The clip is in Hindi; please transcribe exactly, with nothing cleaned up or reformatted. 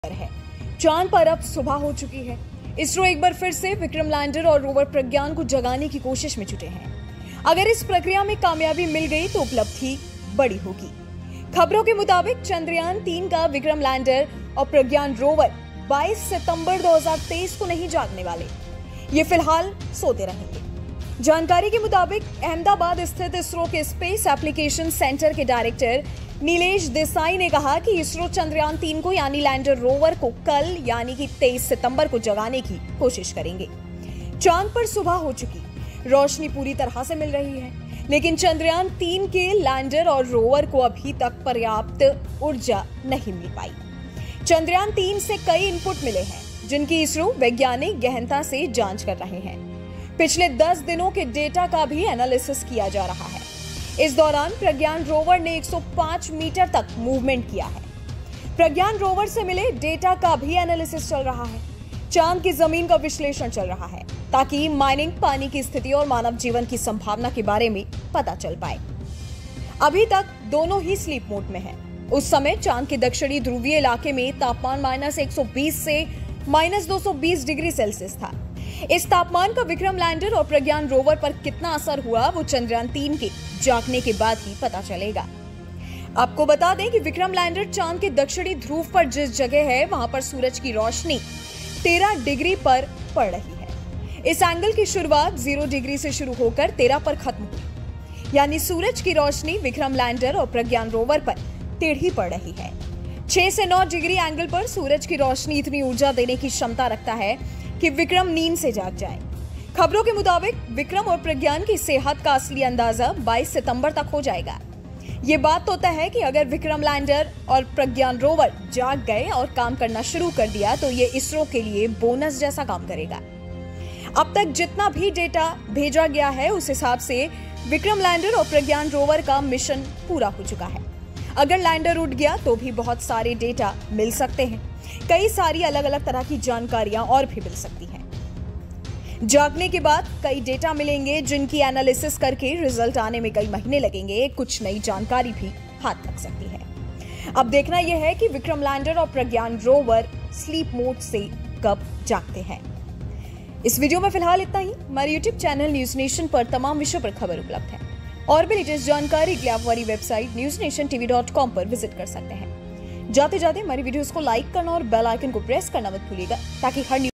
है। चांद पर अब सुबह हो चुकी है। इसरो एक बार फिर से विक्रम लैंडर और रोवर प्रज्ञान को जगाने की कोशिश में जुटे हैं। अगर इस प्रक्रिया में कामयाबी मिल गई तो उपलब्धि बड़ी होगी। खबरों के मुताबिक चंद्रयान तीन का विक्रम लैंडर और प्रज्ञान रोवर बाईस सितंबर दो हज़ार तेईस को नहीं जागने वाले। ये फिलहाल सोते रहेंगे। जानकारी के मुताबिक अहमदाबाद स्थित इसरो के स्पेस एप्लीकेशन सेंटर के डायरेक्टर नीलेश देसाई ने कहा कि इसरो चंद्रयान तीन को यानी लैंडर रोवर को कल यानी कि तेईस सितंबर को जगाने की कोशिश करेंगे। चांद पर सुबह हो चुकी, रोशनी पूरी तरह से मिल रही है, लेकिन चंद्रयान तीन के लैंडर और रोवर को अभी तक पर्याप्त ऊर्जा नहीं मिल पाई। चंद्रयान तीन से कई इनपुट मिले हैं, जिनकी इसरो वैज्ञानिक गहनता से जांच कर रहे हैं। पिछले दस दिनों के डेटा का भी एनालिसिस किया जा रहा है। इस दौरान प्रज्ञान रोवर ने एक सौ पाँच मीटर तक मूवमेंट किया है। प्रज्ञान रोवर से मिले डेटा का भी एनालिसिस चल रहा है। चांद की जमीन का विश्लेषण चल रहा है, ताकि माइनिंग, पानी की स्थिति और मानव जीवन की संभावना के बारे में पता चल पाए। अभी तक दोनों ही स्लीप मोड में हैं। उस समय चांद के दक्षिणी ध्रुवीय इलाके में तापमान माइनस एक सौ बीस से माइनस दो सौ बीस डिग्री सेल्सियस था। इस तापमान का विक्रम लैंडर और प्रज्ञान रोवर पर कितना असर हुआ, वो चंद्रयान तीन के जागने के बाद ही पता चलेगा। आपको बता दें कि विक्रम लैंडर चांद के दक्षिणी ध्रुव पर जिस जगह है, वहां पर सूरज की रोशनी तेरह डिग्री पर पड़ रही है। इस एंगल की शुरुआत जीरो डिग्री से शुरू होकर तेरह पर खत्म हुई, यानी सूरज की रोशनी विक्रम लैंडर और प्रज्ञान रोवर पर टेढ़ी पड़ रही है। छह से नौ डिग्री एंगल पर सूरज की रोशनी इतनी ऊर्जा देने की क्षमता रखता है कि विक्रम नींद से जाग जाए। खबरों के मुताबिक विक्रम और प्रज्ञान की सेहत का असली अंदाजा बाईस सितंबर तक हो जाएगा। ये बात तो तय है कि अगर विक्रम लैंडर और प्रज्ञान रोवर जाग गए और काम करना शुरू कर दिया, तो ये इसरो के लिए बोनस जैसा काम करेगा। अब तक जितना भी डेटा भेजा गया है, उस हिसाब से विक्रम लैंडर और प्रज्ञान रोवर का मिशन पूरा हो चुका है। अगर लैंडर उड़ गया तो भी बहुत सारे डेटा मिल सकते हैं। कई सारी अलग अलग तरह की जानकारियां और भी मिल सकती हैं। जागने के बाद कई डेटा मिलेंगे, जिनकी एनालिसिस करके रिजल्ट आने में कई महीने लगेंगे। कुछ नई जानकारी भी हाथ लग सकती है। अब देखना यह है कि विक्रम लैंडर और प्रज्ञान रोवर स्लीप मोड से कब जागते हैं। इस वीडियो में फिलहाल इतना ही। हमारे यूट्यूब चैनल न्यूज नेशन पर तमाम विषयों पर खबर उपलब्ध है, और भी लेटेस्ट जानकारी के लिए आप हमारी website News Nation TV dot com पर विजिट कर सकते हैं। जाते जाते हमारी वीडियोस को लाइक करना और बेल आइकन को प्रेस करना मत भूलिएगा, ताकि हर